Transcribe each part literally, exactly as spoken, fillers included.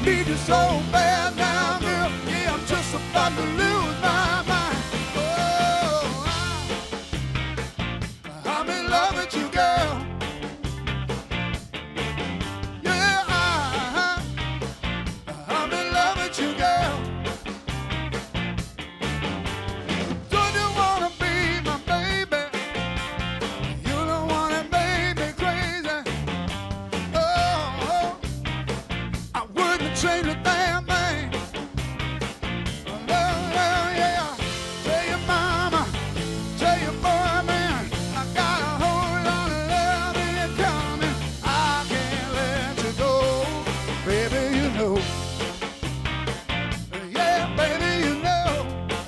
need you so bad now, girl. Yeah, I'm just about to lose my mind. Oh, I, I'm in love with you, girl. Yeah, I, I'm in love with you, girl. Don't you wanna be my baby? You don't wanna make me crazy. Oh, I wouldn't change a damn thing. Well, well, yeah. Tell your mama, tell your boy, man, I got a whole lot of love in you coming. I can't let you go, baby, you know. Yeah, baby, you know.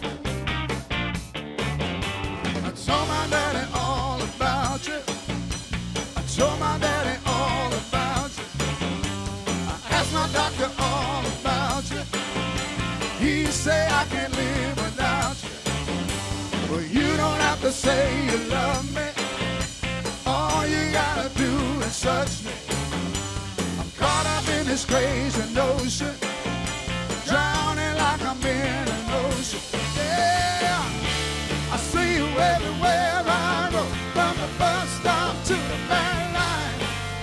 I told my daddy all about you. I told my daddy all about you. I asked my doctor all about you. He said I can't live without you. Well, you don't have to say you love me. All you gotta do is touch me. I'm caught up in this crazy notion, drowning like I'm in an ocean. Yeah, I see you everywhere I go, from the bus stop to the back line.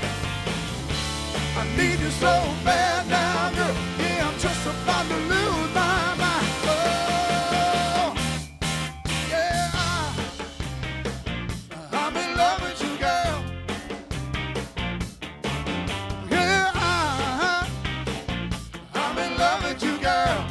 I need you so bad now, girl. Yeah, I'm just about to lose my mind. Oh, yeah, I, I'm in love with you, girl. Yeah, I, I'm in love with you, girl.